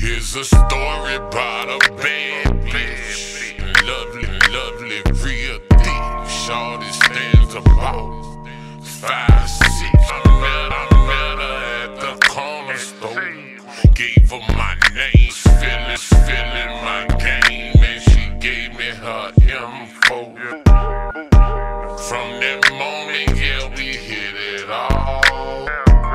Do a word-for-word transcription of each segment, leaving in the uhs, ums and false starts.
Here's a story about a bad bitch, lovely, lovely, real thick. Shorty stands about five, six. I met, I met her at the corner store. Gave her my name, feeling, feeling my game, and she gave me her info. From that moment, yeah, we hit it all.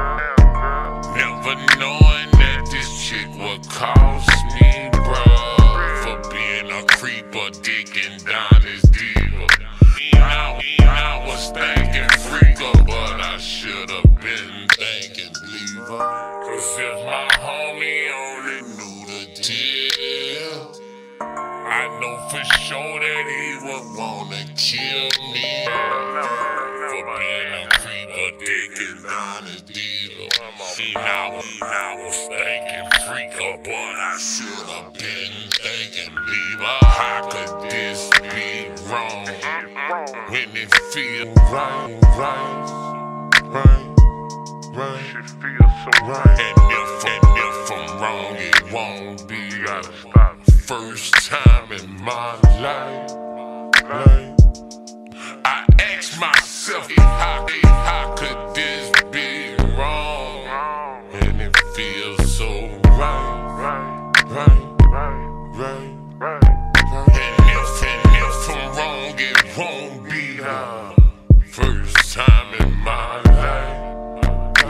Never knowing that this chick would cost me, bruh, for being a creeper, digging down his diva. I, I was thinking freaker, but I should've been thinking leaver. Cause if my homie only knew the deal, I know for sure that he would wanna kill me for being a creeper, digging down his diva. See, now, now I was thinking freaker, but I should've been thinking leaver. How could this be wrong when it feels right, right, right, right? Shit feels so right. And if, and if I'm wrong, it won't be. Gotta stop. First time in my life, life. I ask myself, how, how could this be wrong? And it feels so right, right, right, right. And if, and if I'm wrong, it won't be the first time in my life,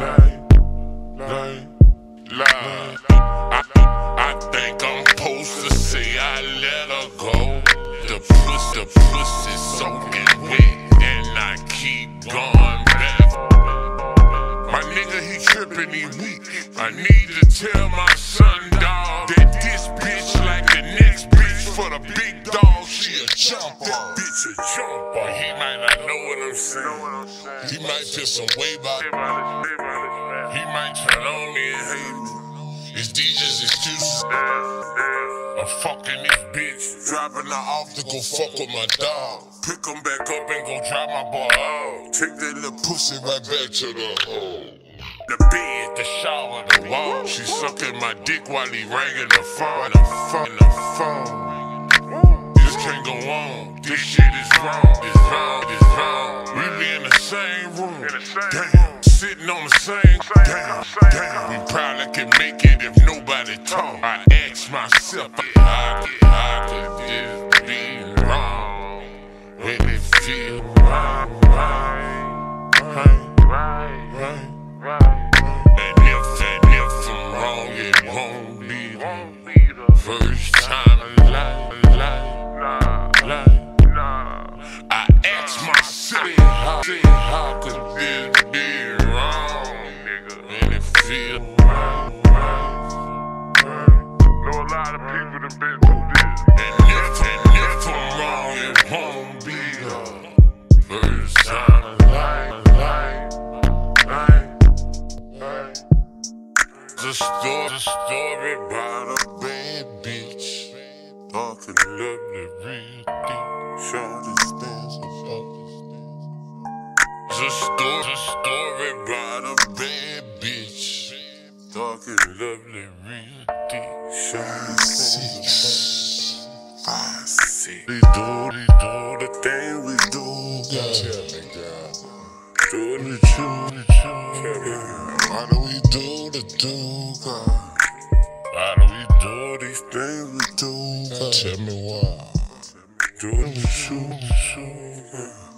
life, life, life. I, I think I'm supposed to say I let her go. The pussy, the pussy's soaking wet, and I keep going back. My nigga, he trippin', he weak. I need to tell my son, dog, that this bitch like the next bitch for the big dog. She a jumper. That bitch a jumper. He might not know what I'm saying. He might feel some way about it. He might turn on me and hate me. It's D J's excuses. I'm fucking this bitch, dropping her off to go fuck with my dog. Pick him back up and go drop my boy out. Take that little pussy right back to the hole. The bed, the shower, the wall. She sucking my dick while he ringing the phone. The phone, the phone. This can't go on. This shit is wrong. It's wrong. It's wrong. We be in the same room. Damn. Sitting on the same. Damn. Damn. We probably can make it if nobody talk. I ask myself, how, how could this be wrong when it feel right, right, right, right, right. And if, and if I'm wrong, it won't be the first time in life, life, life. I ask myself, how, how could this be wrong when it feel right, right, right. Know a lot of people that been through this. And if, and if I'm wrong, it won't be the first time in life, life, life, life. The story, the story about a bad bitch, talking lovely, real deep, shorty stands above. The story, the story about a bad bitch, talking lovely, real deep, shorty stands above. Five, six. We do, we do the thing we do, God. Tell me, God. Do the truth, the truth. Why do we do the do, God? Why do we do these things we do, God? Tell me why. Do the truth, the truth, God.